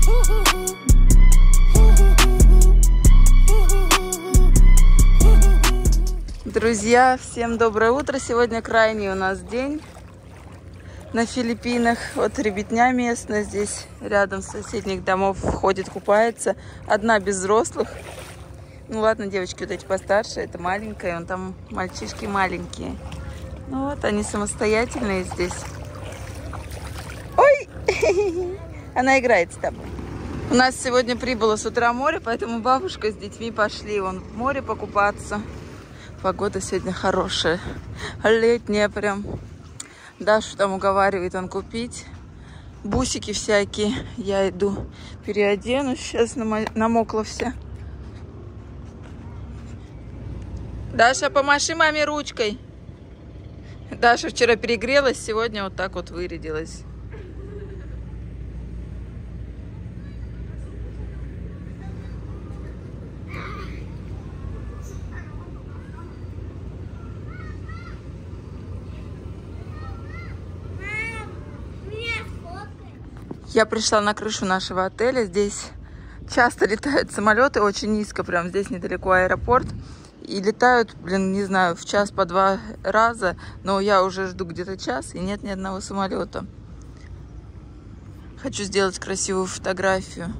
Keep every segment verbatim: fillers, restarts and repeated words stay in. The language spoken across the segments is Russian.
Друзья, всем доброе утро. Сегодня крайний у нас день на Филиппинах. Вот ребятня местная здесь рядом с соседних домов ходит, купается. Одна без взрослых. Ну ладно, девочки вот эти постарше, это маленькая, вон там мальчишки маленькие. Ну вот, они самостоятельные здесь. Ой! Она играет с тобой. У нас сегодня прибыло с утра море, поэтому бабушка с детьми пошли вон в море покупаться. Погода сегодня хорошая, летняя прям. Дашу там уговаривает он купить. Бусики всякие. Я иду переоденусь. Сейчас намокла вся. Даша, помаши маме ручкой. Даша вчера перегрелась, сегодня вот так вот вырядилась. Я пришла на крышу нашего отеля. Здесь часто летают самолеты, очень низко, прям здесь недалеко аэропорт. И летают, блин, не знаю, в час по два раза. Но я уже жду где-то час, и нет ни одного самолета. Хочу сделать красивую фотографию.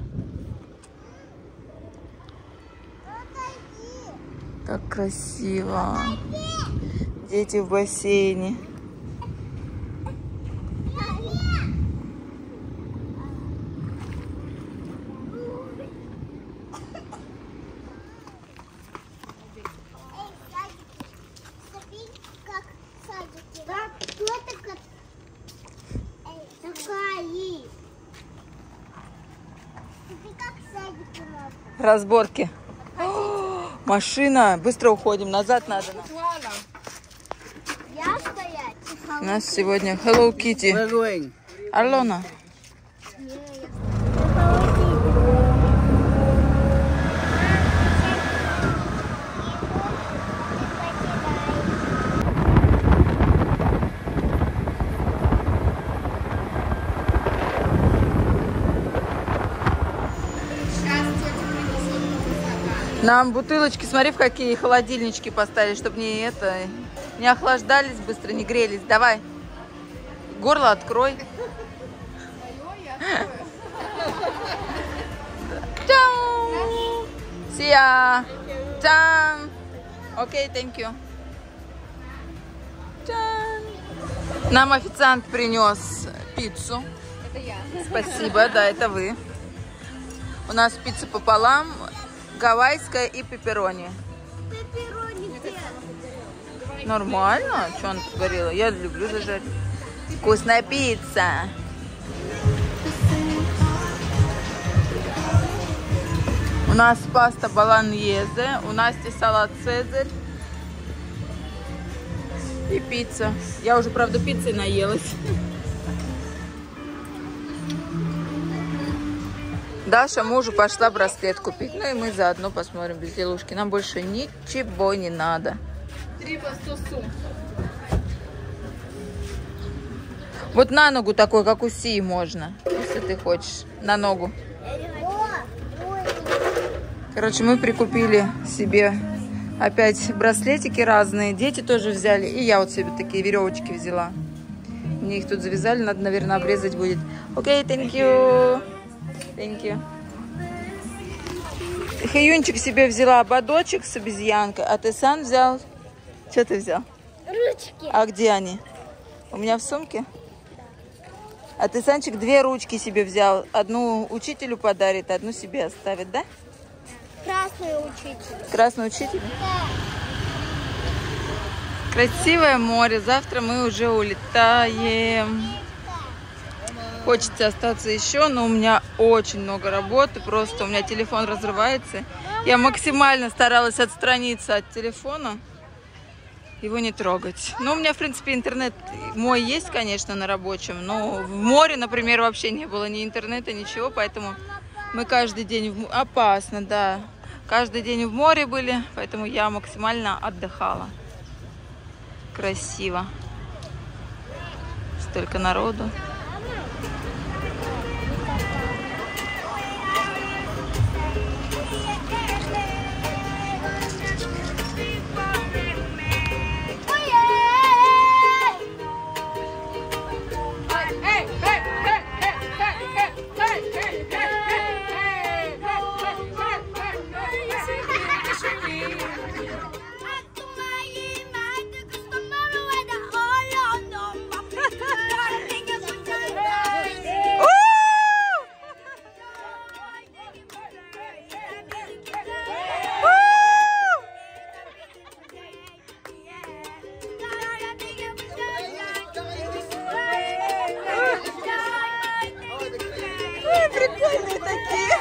Как красиво. Дети в бассейне. Разборки. О, машина. Быстро уходим. Назад надо. Я стоять. У нас сегодня Hello Kitty. Алена. Нам бутылочки, смотри, в какие холодильнички поставили, чтобы не это, не охлаждались быстро, не грелись. Давай, горло открой. Сия. Окей, thank you. Нам официант принес пиццу. Это я. Спасибо, да, это вы. У нас пицца пополам. Гавайская и пепперони. Пепперони где? Нормально? Что она тут говорила? Я люблю зажарить. Вкусная пицца. У нас паста болоньезе. У Насти салат цезарь. И пицца. Я уже, правда, пиццей наелась. Даша мужу пошла браслет купить. Ну и мы заодно посмотрим безделушки. Нам больше ничего не надо. Три по сто сум. Вот на ногу такой, как у Сии, можно. Если ты хочешь. На ногу. Короче, мы прикупили себе опять браслетики разные. Дети тоже взяли. И я вот себе такие веревочки взяла. Мне их тут завязали. Надо, наверное, обрезать будет. Окей, okay, thank you. Thank you. Хаюнчик себе взяла ободочек с обезьянкой, а ты сам взял? Что ты взял? Ручки. А где они? У меня в сумке? А ты, Санчик, две ручки себе взял. Одну учителю подарит, одну себе оставит, да? Красный учитель. Красный учитель? Да. Красивое море. Завтра мы уже улетаем. Хочется остаться еще, но у меня очень много работы. Просто у меня телефон разрывается. Я максимально старалась отстраниться от телефона. Его не трогать. Ну, у меня, в принципе, интернет мой есть, конечно, на рабочем. Но в море, например, вообще не было ни интернета, ничего. Поэтому мы каждый день... В... Опасно, да. Каждый день в море были. Поэтому я максимально отдыхала. Красиво. Столько народу. прикольные такие.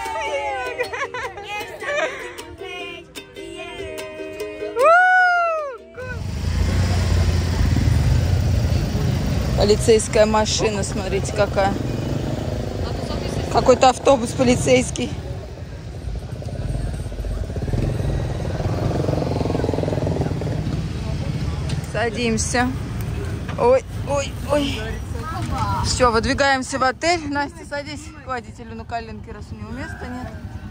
Полицейская машина, смотрите, какая. Какой-то автобус полицейский. Садимся. Ой, ой, ой. Все, выдвигаемся в отель. Настя, садись к водителю на коленке, раз у него места нет.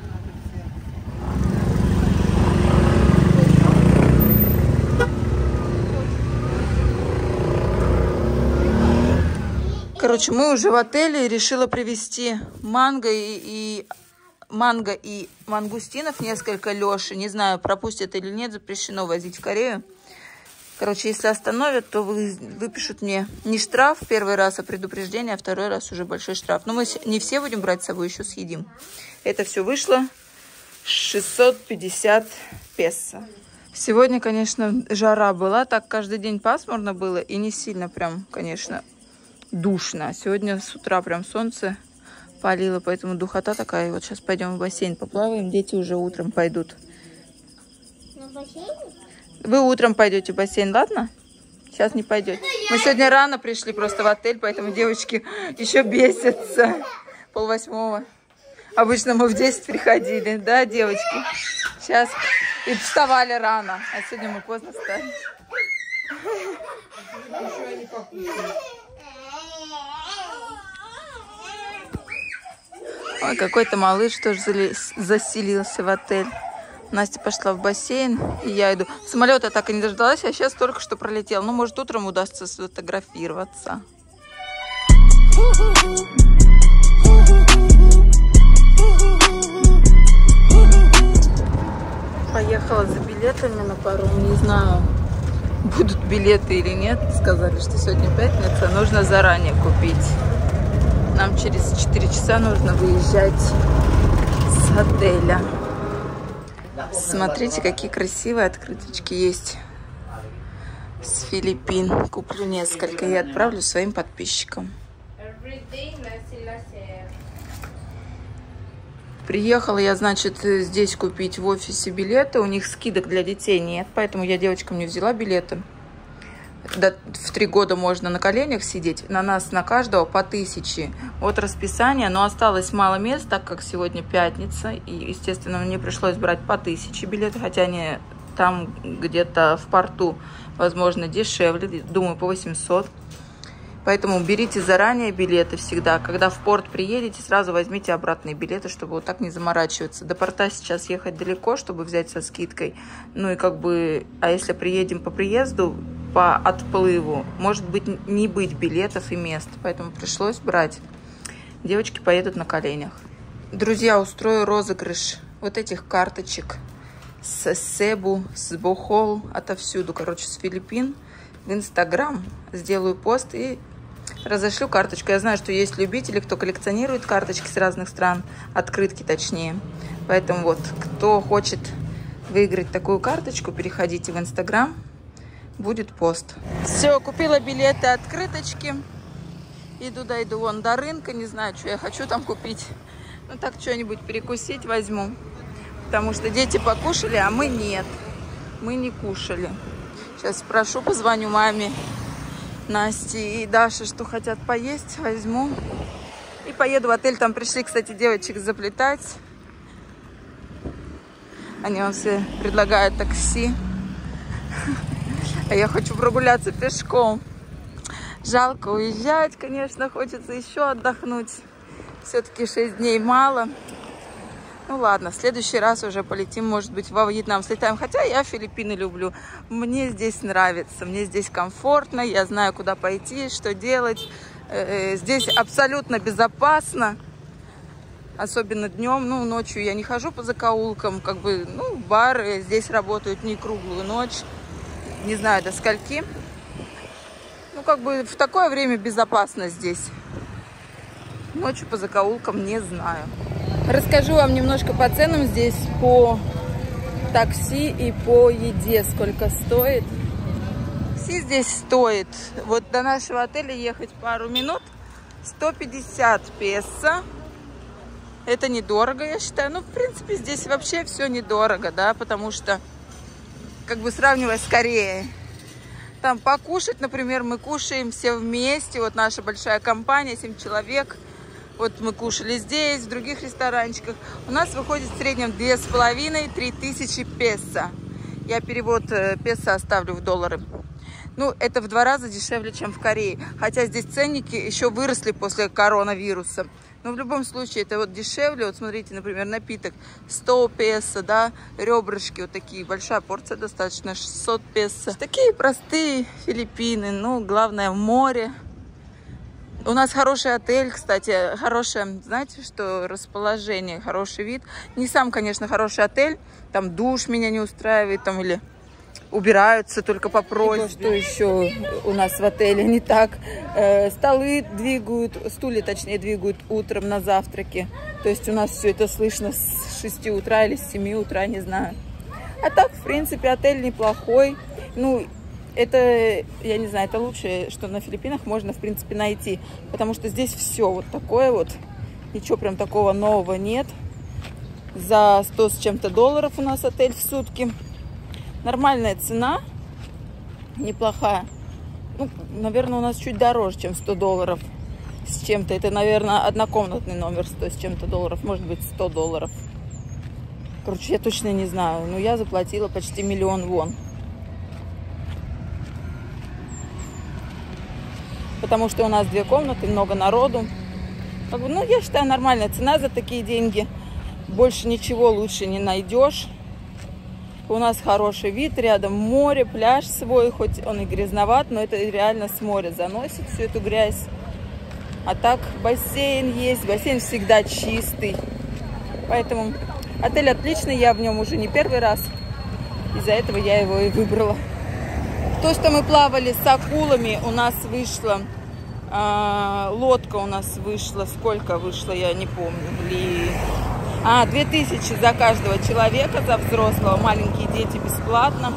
Короче, мы уже в отеле. Решила привезти манго и, и манго и мангустинов несколько Леши. Не знаю, пропустят или нет, запрещено возить в Корею. Короче, если остановят, то вы, выпишут мне не штраф первый раз, а предупреждение, а второй раз уже большой штраф. Но мы не все будем брать с собой, еще съедим. Это все вышло шестьсот пятьдесят песо. Сегодня, конечно, жара была, так каждый день пасмурно было и не сильно прям, конечно, душно. Сегодня с утра прям солнце палило, поэтому духота такая. И вот сейчас пойдем в бассейн поплаваем, дети уже утром пойдут. На бассейн? Вы утром пойдете в бассейн, ладно? Сейчас не пойдете. Мы сегодня рано пришли просто в отель, поэтому девочки еще бесятся. Пол восьмого. Обычно мы в десять приходили, да, девочки? Сейчас. И вставали рано. А сегодня мы поздно встали. Ой, какой-то малыш тоже заселился в отель. Настя пошла в бассейн, и я иду. Самолета так и не дождалась, а сейчас только что пролетел. Ну, может, утром удастся сфотографироваться. Поехала за билетами на паром. Не знаю, будут билеты или нет. Сказали, что сегодня пятница, нужно заранее купить. Нам через четыре часа нужно выезжать с отеля. Смотрите, какие красивые открыточки есть с Филиппин. Куплю несколько и отправлю своим подписчикам. Приехала я, значит, здесь купить в офисе билеты. У них скидок для детей нет, поэтому я девочкам не взяла билеты. До, в три года можно на коленях сидеть. На нас, на каждого по тысяче. Вот расписание. Но осталось мало мест, так как сегодня пятница. И, естественно, мне пришлось брать по тысяче билетов. Хотя они там где-то в порту, возможно, дешевле. Думаю, по восемьсот. Поэтому берите заранее билеты всегда. Когда в порт приедете, сразу возьмите обратные билеты, чтобы вот так не заморачиваться. До порта сейчас ехать далеко, чтобы взять со скидкой. Ну и как бы... А если приедем по приезду... по отплыву, может быть, не быть билетов и мест, поэтому пришлось брать. Девочки поедут на коленях. Друзья, устрою розыгрыш вот этих карточек с Себу, с Бохол, отовсюду, короче, с Филиппин, в Инстаграм. Сделаю пост и разошлю карточку. Я знаю, что есть любители, кто коллекционирует карточки с разных стран, открытки точнее. Поэтому вот, кто хочет выиграть такую карточку, переходите в Инстаграм. Будет пост. Все, купила билеты, открыточки. Иду, дойду вон до рынка. Не знаю, что я хочу там купить. Ну так, что-нибудь перекусить возьму. Потому что дети покушали, а мы нет. Мы не кушали. Сейчас спрошу, позвоню маме, Насте и Даше, что хотят поесть. Возьму. И поеду в отель. Там пришли, кстати, девочек заплетать. Они вам все предлагают такси. А я хочу прогуляться пешком. Жалко уезжать, конечно, хочется еще отдохнуть. Все-таки шесть дней мало. Ну ладно, в следующий раз уже полетим, может быть, во Вьетнам слетаем. Хотя я Филиппины люблю. Мне здесь нравится, мне здесь комфортно. Я знаю, куда пойти, что делать. Здесь абсолютно безопасно. Особенно днем, ну, ночью я не хожу по закоулкам. Как бы, ну, бары здесь работают не круглую ночь. Не знаю, до скольки. Ну, как бы в такое время безопасно здесь. Ночью по закоулкам не знаю. Расскажу вам немножко по ценам здесь, по такси и по еде, сколько стоит. Такси здесь стоит, вот до нашего отеля ехать пару минут, сто пятьдесят песо. Это недорого, я считаю. Ну, в принципе, здесь вообще все недорого, да, потому что, как бы сравнивая с Кореей, там покушать, например, мы кушаем все вместе, вот наша большая компания, семь человек, вот мы кушали здесь, в других ресторанчиках, у нас выходит в среднем две с половиной — три тысячи песо. Я перевод песо оставлю в доллары. Ну, это в два раза дешевле, чем в Корее, хотя здесь ценники еще выросли после коронавируса. Но в любом случае это вот дешевле. Вот смотрите, например, напиток сто песо, да, ребрышки вот такие, большая порция достаточно, шестьсот песо. Такие простые Филиппины, ну, главное, море. У нас хороший отель, кстати, хорошее, знаете, что расположение, хороший вид. Не сам, конечно, хороший отель, там душ меня не устраивает, там или... убираются только по просьбе. Что еще у нас в отеле не так? Э, столы двигают, стулья, точнее, двигают утром на завтраке. То есть у нас все это слышно с шести утра или с семи утра, не знаю. А так, в принципе, отель неплохой. Ну, это, я не знаю, это лучшее, что на Филиппинах можно, в принципе, найти. Потому что здесь все вот такое вот. Ничего прям такого нового нет. За сто с чем-то долларов у нас отель в сутки. Нормальная цена, неплохая. Ну, наверное, у нас чуть дороже, чем сто долларов с чем-то. Это, наверное, однокомнатный номер сто с чем-то долларов, может быть, сто долларов. Короче, я точно не знаю, но я заплатила почти миллион вон. Потому что у нас две комнаты, много народу. Ну, я считаю, нормальная цена за такие деньги. Больше ничего лучше не найдешь. У нас хороший вид, рядом море, пляж свой, хоть он и грязноват, но это реально с моря заносит всю эту грязь. А так бассейн есть, бассейн всегда чистый. Поэтому отель отличный, я в нем уже не первый раз. Из-за этого я его и выбрала. То, что мы плавали с акулами, у нас вышло, э, лодка у нас вышла, сколько вышло, я не помню, блин. А, две тысячи за каждого человека, за взрослого, маленькие дети бесплатно.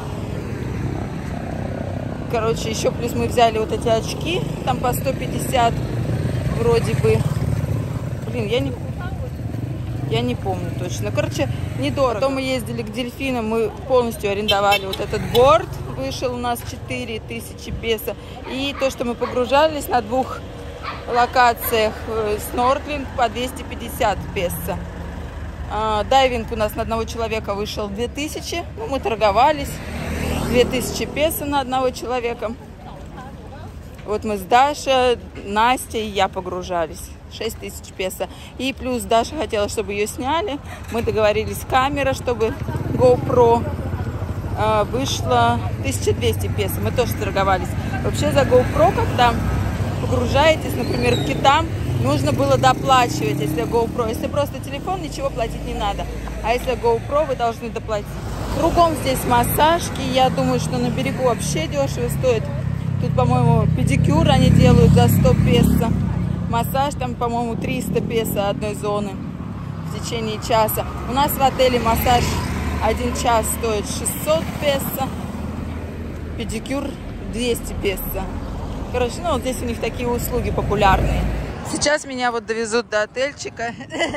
Короче, еще плюс мы взяли вот эти очки, там по сто пятьдесят вроде бы. Блин, я не, я не помню точно. Короче, недорого. Потом мы ездили к дельфинам, мы полностью арендовали вот этот борт. Вышел у нас четыре тысячи песо. И то, что мы погружались на двух локациях, снорклинг по двести пятьдесят песо. Дайвинг у нас на одного человека вышел две тысячи. Ну, мы торговались. две тысячи песо на одного человека. Вот мы с Дашей, Настей и я погружались. шесть тысяч песо. И плюс Даша хотела, чтобы ее сняли. Мы договорились, камера, чтобы GoPro вышло тысяча двести песо. Мы тоже торговались. Вообще за GoPro, когда погружаетесь, например, к китам, нужно было доплачивать, если GoPro. Если просто телефон, ничего платить не надо. А если GoPro, вы должны доплатить. Кругом здесь массажки. Я думаю, что на берегу вообще дешево стоит. Тут, по-моему, педикюр они делают за сто песо. Массаж там, по-моему, триста песо одной зоны в течение часа. У нас в отеле массаж один час стоит шестьсот песо. Педикюр двести песо. Короче, ну вот здесь у них такие услуги популярные. Сейчас меня вот довезут до отельчика.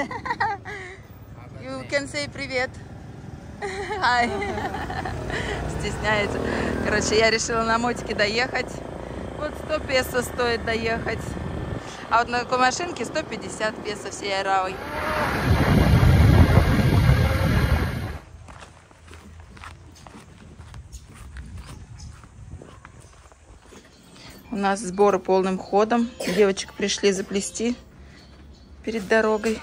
You can say привет. Hi. Стесняется. Короче, я решила на мотике доехать. Вот сто песо стоит доехать. А вот на такой машинке сто пятьдесят песо всей Аравой. У нас сборы полным ходом. Девочек пришли заплести перед дорогой.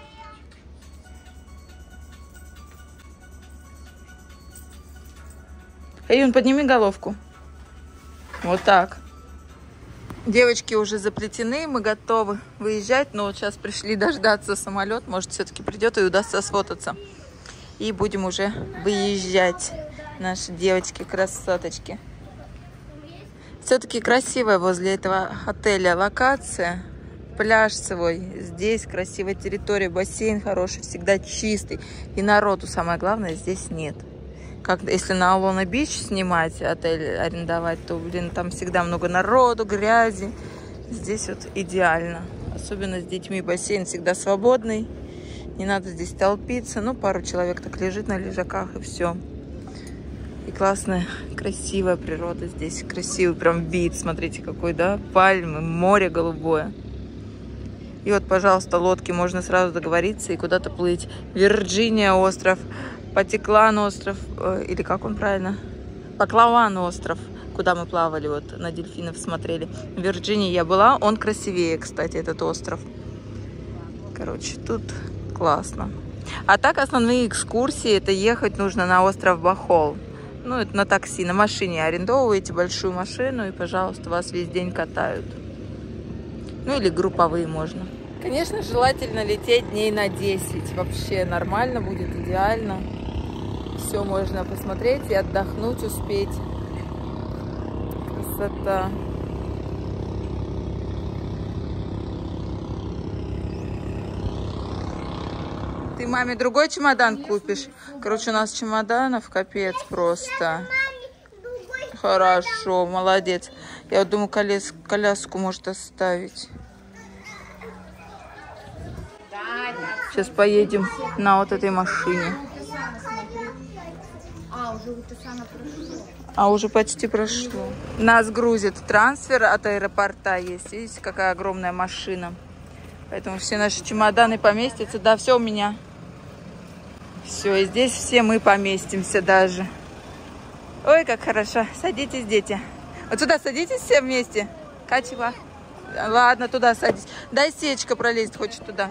Эйюн, подними головку. Вот так. Девочки уже заплетены, мы готовы выезжать. Но вот сейчас пришли дождаться самолет. Может, все-таки придет и удастся сфотаться. И будем уже выезжать. Наши девочки-красоточки. Все-таки красивая возле этого отеля локация. Пляж свой. Здесь красивая территория, бассейн хороший, всегда чистый. И народу, самое главное, здесь нет. Как, если на Алона Бич снимать, отель арендовать, то, блин, там всегда много народу, грязи. Здесь вот идеально. Особенно с детьми. Бассейн всегда свободный. Не надо здесь толпиться. Ну, пару человек так лежит на лежаках, и все. И классная, красивая природа здесь. Красивый прям вид. Смотрите, какой, да? Пальмы, море голубое. И вот, пожалуйста, лодки. Можно сразу договориться и куда-то плыть. Вирджиния остров, Патиклан остров. Или как он правильно? Паклаван остров, куда мы плавали, вот на дельфинов смотрели. В Вирджинии я была. Он красивее, кстати, этот остров. Короче, тут классно. А так основные экскурсии, это ехать нужно на остров Бохол. Ну, это на такси, на машине арендовываете большую машину, и, пожалуйста, вас весь день катают. Ну, или групповые можно. Конечно, желательно лететь дней на десять. Вообще нормально будет, идеально. Все можно посмотреть и отдохнуть успеть. Красота. Ты маме другой чемодан купишь? Короче, у нас чемоданов капец просто. Хорошо, молодец. Я вот думаю, колес, коляску может оставить. Сейчас поедем на вот этой машине. А, уже почти прошло. Нас грузит трансфер от аэропорта есть. Видите, какая огромная машина. Поэтому все наши чемоданы поместятся. Да, все у меня. Все, и здесь все мы поместимся даже. Ой, как хорошо. Садитесь, дети. Вот сюда садитесь все вместе. Катева. Ладно, туда садись. Дай Сечка пролезть, хочет туда.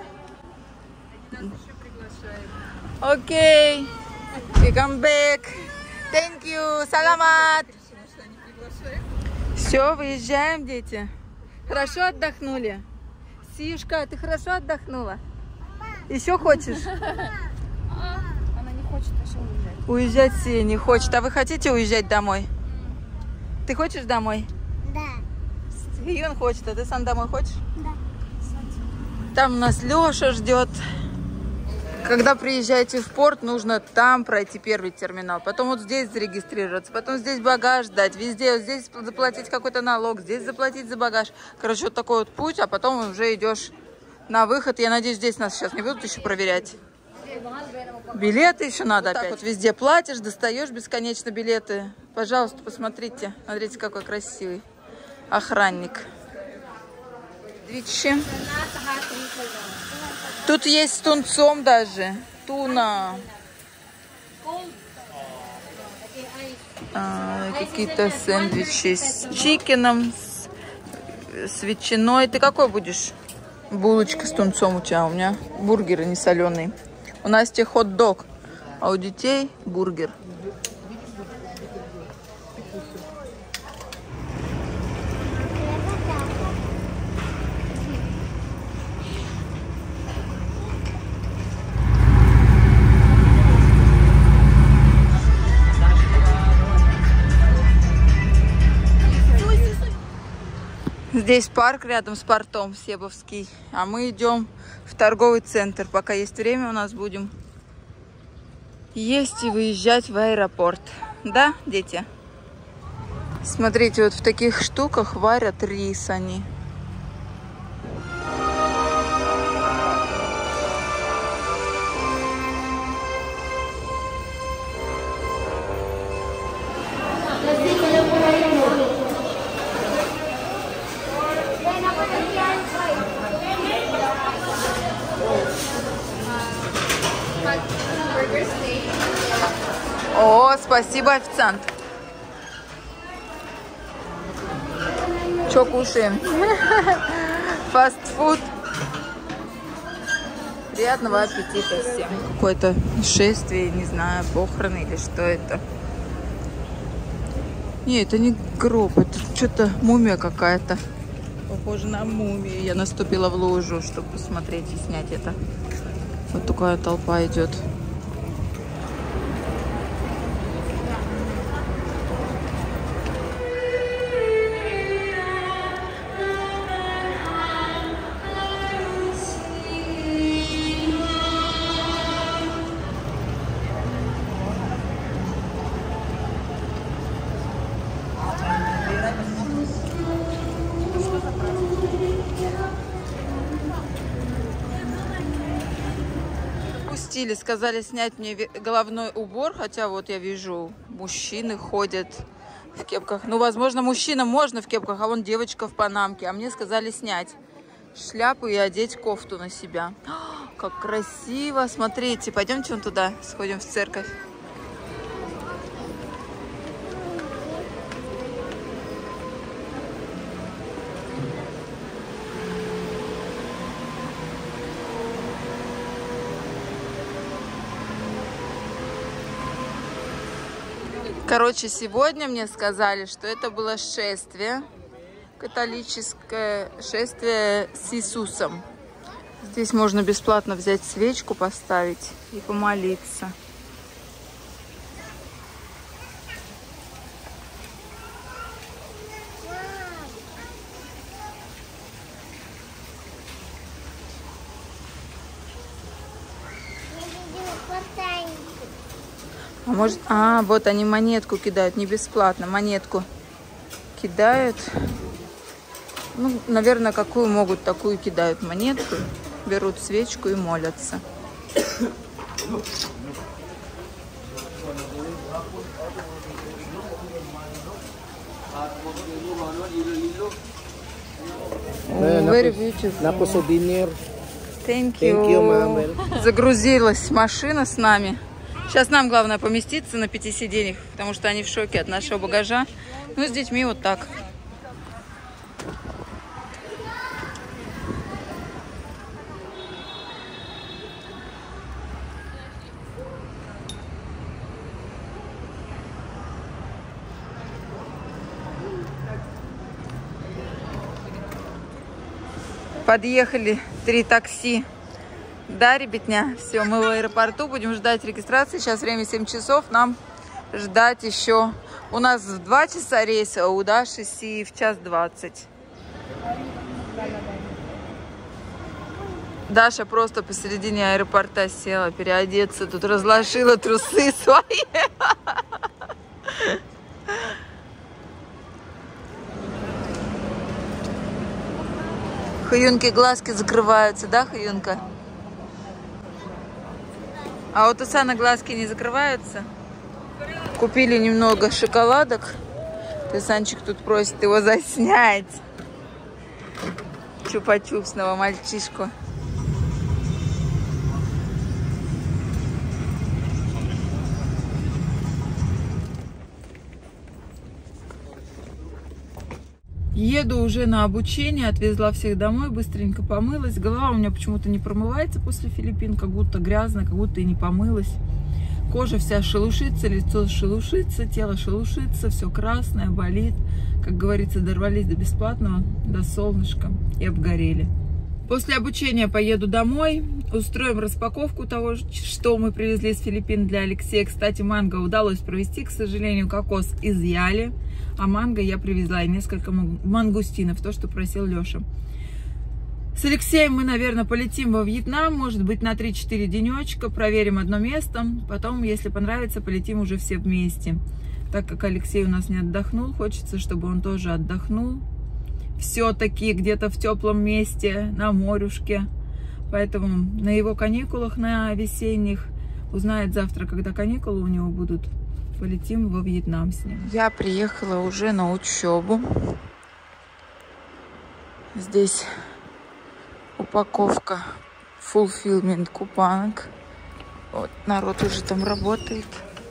Окей. We come back. Thank you. Саламат. Все, выезжаем, дети. Хорошо отдохнули? Сишка, ты хорошо отдохнула? Еще хочешь? Она не хочет еще уезжать. Уезжать Сия не хочет. А вы хотите уезжать домой? Ты хочешь домой? Да. Юн хочет, а ты сам домой хочешь? Да. Там у нас Леша ждет. Когда приезжаете в порт, нужно там пройти первый терминал. Потом вот здесь зарегистрироваться. Потом здесь багаж дать. Везде. Вот здесь заплатить какой-то налог. Здесь заплатить за багаж. Короче, вот такой вот путь. А потом уже идешь на выход. Я надеюсь, здесь нас сейчас не будут еще проверять. Билеты еще надо. Вот опять. Так вот везде платишь, достаешь бесконечно билеты. Пожалуйста, посмотрите. Смотрите, какой красивый охранник. Видите? Тут есть с тунцом даже. Туна. А, какие-то сэндвичи с чикеном, с, с ветчиной. Ты какой будешь? Булочка с тунцом у тебя. У меня бургеры не соленые. У Насти хот-дог, а у детей бургер. Здесь парк рядом с портом Себовский, а мы идем в торговый центр. Пока есть время, у нас будем есть и выезжать в аэропорт. Да, дети? Смотрите, вот в таких штуках варят рис они. О, спасибо, официант. Что кушаем? Фастфуд. Приятного аппетита всем. Какое-то шествие, не знаю, похороны или что это. Не, это не гроб, это что-то мумия какая-то. Похоже на мумию. Я наступила в лужу, чтобы посмотреть и снять это. Вот такая толпа идет. пропустили, сказали снять мне головной убор, хотя вот я вижу, мужчины ходят в кепках. Ну, возможно, мужчинам можно в кепках, а вон девочка в панамке. А мне сказали снять шляпу и одеть кофту на себя. О, как красиво! Смотрите, пойдемте вон туда, сходим в церковь. Короче, сегодня мне сказали, что это было шествие, католическое шествие с Иисусом. Здесь можно бесплатно взять свечку, поставить и помолиться. А может, а, вот они монетку кидают, не бесплатно, монетку кидают. Ну, наверное, какую могут, такую кидают монетку, берут свечку и молятся. Very beautiful. Thank you. Загрузилась машина с нами. Сейчас нам главное поместиться на пяти сиденьях, потому что они в шоке от нашего багажа. Ну, с детьми вот так. Подъехали три такси. Да, ребятня, все, мы в аэропорту, будем ждать регистрации. Сейчас время семь часов, нам ждать еще. У нас в два часа рейс, а у Даши Си в час двадцать. Даша просто посередине аэропорта села переодеться, тут разложила трусы свои. Хаюнки глазки закрываются, да, Хаюнка? А вот у Сана глазки не закрываются. Купили немного шоколадок. Санчик тут просит его заснять. Чупа-чупсного мальчишку. Еду уже на обучение, отвезла всех домой, быстренько помылась. Голова у меня почему-то не промывается после Филиппин, как будто грязно, как будто и не помылась. Кожа вся шелушится, лицо шелушится, тело шелушится, все красное, болит. Как говорится, дорвались до бесплатного, до солнышка и обгорели. После обучения поеду домой, устроим распаковку того, что мы привезли из Филиппин для Алексея. Кстати, манго удалось провести, к сожалению, кокос изъяли. А манго я привезла и несколько мангустинов, то, что просил Леша. С Алексеем мы, наверное, полетим во Вьетнам, может быть, на три-четыре денечка, проверим одно место. Потом, если понравится, полетим уже все вместе. Так как Алексей у нас не отдохнул, хочется, чтобы он тоже отдохнул. Все-таки где-то в теплом месте, на морюшке. Поэтому на его каникулах, на весенних, узнает завтра, когда каникулы у него будут, полетим во Вьетнам с ним. Я приехала уже на учебу. Здесь упаковка fulfillment купанок. Вот, народ уже там работает.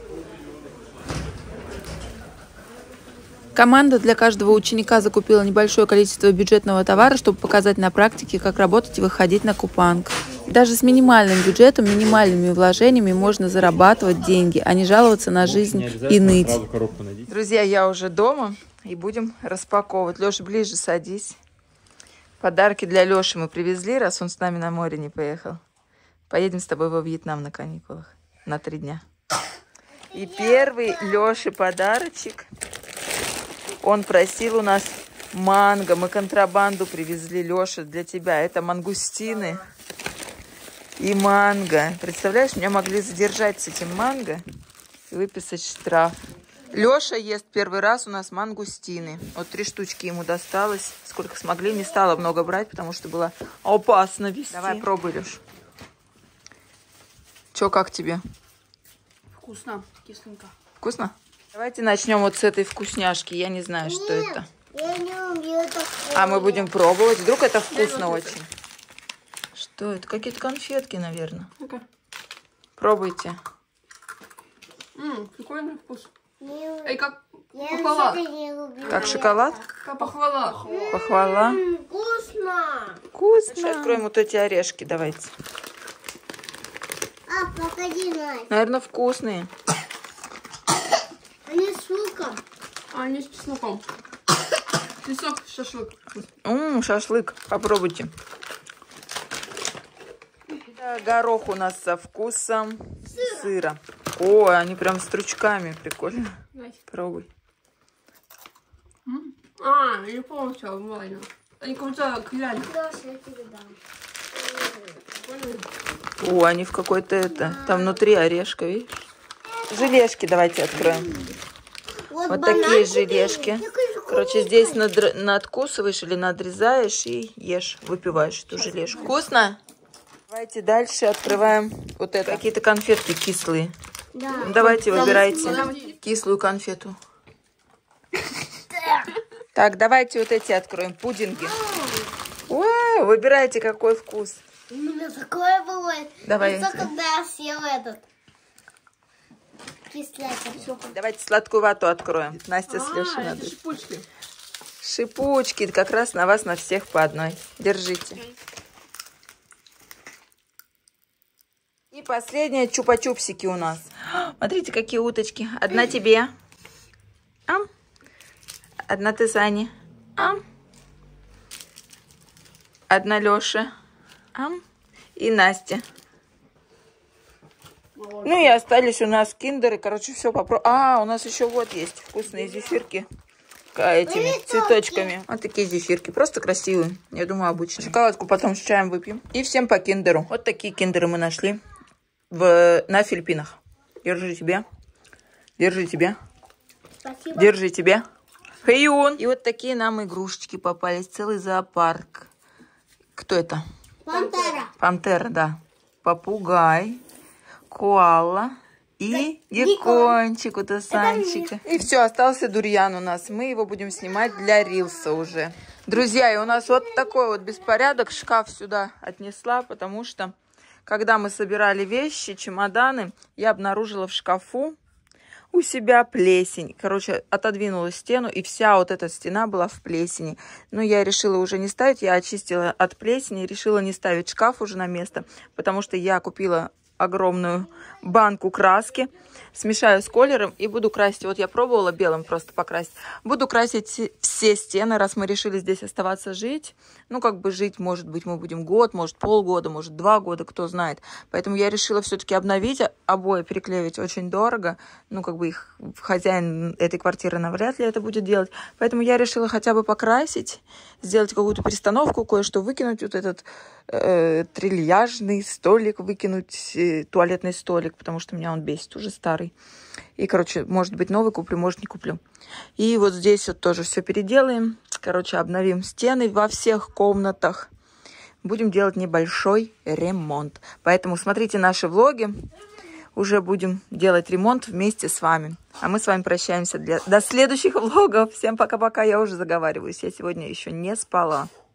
Команда для каждого ученика закупила небольшое количество бюджетного товара, чтобы показать на практике, как работать и выходить на купанг. Даже с минимальным бюджетом, минимальными вложениями можно зарабатывать деньги, а не жаловаться на жизнь и ныть. Друзья, я уже дома и будем распаковывать. Леша, ближе садись. Подарки для Леши мы привезли, раз он с нами на море не поехал. Поедем с тобой во Вьетнам на каникулах на три дня. И первый Леше подарочек. Он просил у нас манго. Мы контрабанду привезли, Леша, для тебя. Это мангустины и манго. Представляешь, меня могли задержать с этим манго и выписать штраф. Леша ест первый раз у нас мангустины. Вот три штучки ему досталось. Сколько смогли, не стала много брать, потому что было опасно вести. Давай, пробуй, Леш. Чё, как тебе? Вкусно, кисленько. Вкусно? Давайте начнем вот с этой вкусняшки. Я не знаю, что Нет, это. Я не умею такое. А мы будем пробовать. Вдруг это вкусно Да, вот очень. Что это? Какие-то конфетки, наверное. Ну-ка. Пробуйте. Ммм, прикольный вкус. Не- Эй, как Я похвала. что-то не люблю Как это. шоколад? Как похвала. Похвала. М, Вкусно. Вкусно. Сейчас откроем вот эти орешки. Давайте. А, погоди, Настя. Наверное, вкусные. Они с луком. А, они с чесноком. Чеснок, шашлык. Ммм, шашлык. Попробуйте. Это горох у нас со вкусом сыра. О, они прям с стручками. Прикольно. Давайте. Пробуй. М? А, я не полностью обвалена. Они как будто глянь. Леша, я тебе дам. О, они в какой-то это. Там внутри орешка, видишь? Желешки давайте откроем. Вот банан такие купили. желешки. Я хочу Короче, здесь надр- надкусываешь или надрезаешь и ешь, выпиваешь эту желешку. Вкусно? Давайте дальше открываем вот это. Какие-то конфетки кислые. Да. Ну, давайте, выбирайте Давайте. кислую конфету. Так, давайте вот эти откроем. Пудинги. Вау, выбирайте, какой вкус. У меня такое было. Давай. Это когда я съела этот. Кислятину. Давайте сладкую вату откроем. Настя с А, Лешей это надо. шипучки. Шипучки, как раз на вас, на всех по одной. Держите. И последние чупа-чупсики у нас. Смотрите, какие уточки. Одна тебе. Ам. Одна ты, Сане. Ам. Одна Лёше. Ам. И Настя. Ну и остались у нас киндеры. Короче, все попробуем. А, у нас еще вот есть вкусные зефирки. Этими цветочками. Вот такие зефирки. Просто красивые. Я думаю, обычные. Шоколадку потом с чаем выпьем. И всем по киндеру. Вот такие киндеры мы нашли в, на Филиппинах. Держи тебе. Держи тебе. Спасибо. Держи тебе. Хэйюн. И вот такие нам игрушечки попались. Целый зоопарк. Кто это? Пантера. Пантера, да. Попугай. Коала. И геккончик у Тасанчика. И все, остался дурьян у нас. Мы его будем снимать для рилса уже. Друзья, и у нас вот такой вот беспорядок. Шкаф сюда отнесла, потому что, когда мы собирали вещи, чемоданы, я обнаружила в шкафу у себя плесень. Короче, отодвинула стену, и вся вот эта стена была в плесени. Но я решила уже не ставить. Я очистила от плесени, решила не ставить шкаф уже на место, потому что я купила огромную банку краски, смешаю с колером и буду красить. Вот я пробовала белым просто покрасить. Буду красить все стены, раз мы решили здесь оставаться жить. Ну, как бы жить, может быть, мы будем год, может, полгода, может, два года, кто знает. Поэтому я решила все-таки обновить обои, переклеивать очень дорого. Ну, как бы их хозяин этой квартиры навряд ли это будет делать. Поэтому я решила хотя бы покрасить, сделать какую-то перестановку, кое-что выкинуть, вот этот э, трильяжный столик, выкинуть э, туалетный столик, потому что меня он бесит, уже старый. И, короче, может быть, новый куплю, может, не куплю. И вот здесь вот тоже все переделаем. Короче, обновим стены во всех комнатах. Будем делать небольшой ремонт. Поэтому смотрите наши влоги. Уже будем делать ремонт вместе с вами. А мы с вами прощаемся для... до следующих влогов. Всем пока-пока. Я уже заговариваюсь. Я сегодня еще не спала.